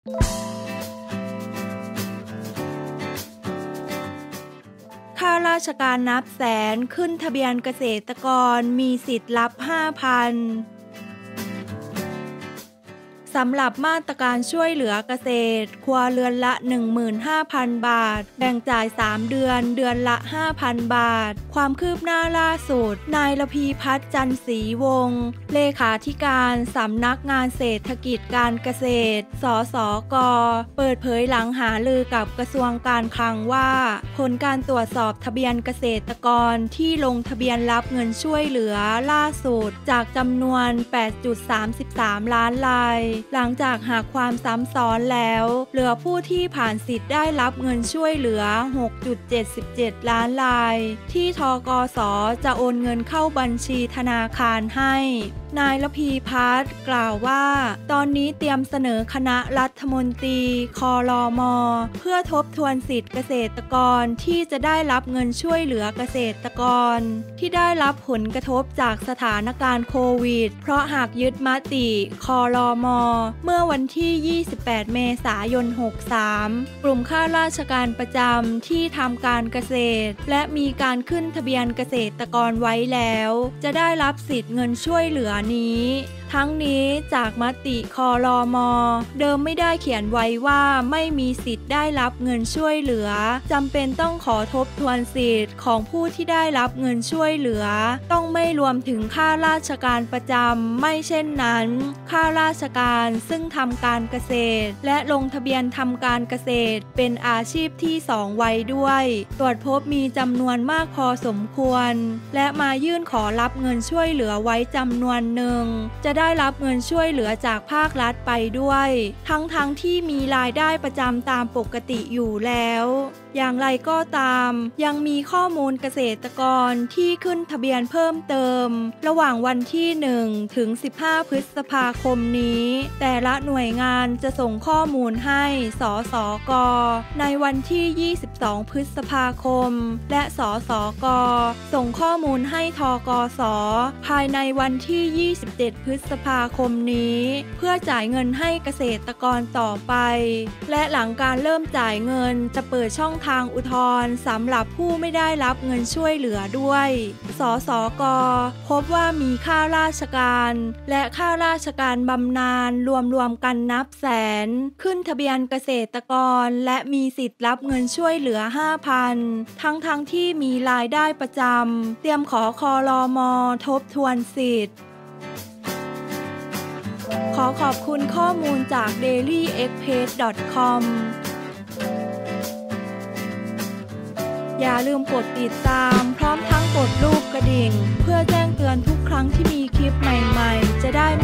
ข้าราชการนับแสนขึ้นทะเบียนเกษตรกรมีสิทธิ์รับ 5,000สำหรับมาตรการช่วยเหลือเกษตรครัวเรือนละ 15,000 บาทแบ่งจ่าย3เดือนเดือนละ 5,000 บาทความคืบหน้าล่าสุดนายระพีพัฒน์จันทร์ศรีวงศ์เลขาธิการสำนักงานเศรษฐกิจการเกษตรสสก.เปิดเผยหลังหารือกับกระทรวงการคลังว่าผลการตรวจสอบทะเบียนเกษตรกรที่ลงทะเบียนรับเงินช่วยเหลือล่าสุดจากจำนวน 8.33 ล้านรายหลังจากหากความซ้ำซ้อนแล้วเหลือผู้ที่ผ่านสิทธิ์ได้รับเงินช่วยเหลือ 6.77 ล้านรายที่ธกส.จะโอนเงินเข้าบัญชีธนาคารให้นายระพีพัฒน์กล่าวว่าตอนนี้เตรียมเสนอคณะรัฐมนตรีครม.เพื่อทบทวนสิทธิเกษตรกรที่จะได้รับเงินช่วยเหลือเกษตรกรที่ได้รับผลกระทบจากสถานการณ์โควิดเพราะหากยึดมติครม.เมื่อวันที่ 28 เมษายน 63 กลุ่มข้าราชการประจำที่ทำการเกษตรและมีการขึ้นทะเบียนเกษตรกรไว้แล้วจะได้รับสิทธิ์เงินช่วยเหลือนี้ทั้งนี้จากมติครม.เดิมไม่ได้เขียนไว้ว่าไม่มีสิทธิ์ได้รับเงินช่วยเหลือจำเป็นต้องขอทบทวนสิทธิ์ของผู้ที่ได้รับเงินช่วยเหลือต้องไม่รวมถึงข้าราชการประจำไม่เช่นนั้นข้าราชการซึ่งทำการเกษตรและลงทะเบียนทำการเกษตรเป็นอาชีพที่2ไว้ด้วยตรวจพบมีจำนวนมากพอสมควรและมายื่นขอรับเงินช่วยเหลือไว้จำนวนหนึ่งจะได้รับเงินช่วยเหลือจากภาครัฐไปด้วยทั้งที่มีรายได้ประจำตามปกติอยู่แล้วอย่างไรก็ตามยังมีข้อมูลเกษตรกรที่ขึ้นทะเบียนเพิ่มเติมระหว่างวันที่1ถึง15พฤษภาคมนี้แต่ละหน่วยงานจะส่งข้อมูลให้สสก.ในวันที่22พฤษภาคมและสสก.ส่งข้อมูลให้ธกส.ภายในวันที่27พฤษภาคมนี้เพื่อจ่ายเงินให้เกษตรกรต่อไปและหลังการเริ่มจ่ายเงินจะเปิดช่องทางอุทธรณ์สำหรับผู้ไม่ได้รับเงินช่วยเหลือด้วยสสก.พบว่ามีข้าราชการและข้าราชการบำนาญรวมกันนับแสนขึ้นทะเบียนเกษตรกรและมีสิทธิ์รับเงินช่วยเหลือ 5,000 ทั้งที่มีรายได้ประจำเตรียมขอครม.ทบทวนสิทธิ์ขอขอบคุณข้อมูลจาก dailyexpress.com อย่าลืมกดติดตามพร้อมทั้งกดรูปกระดิ่งเพื่อแจ้งเตือนทุกครั้งที่มีคลิปใหม่ๆจะได้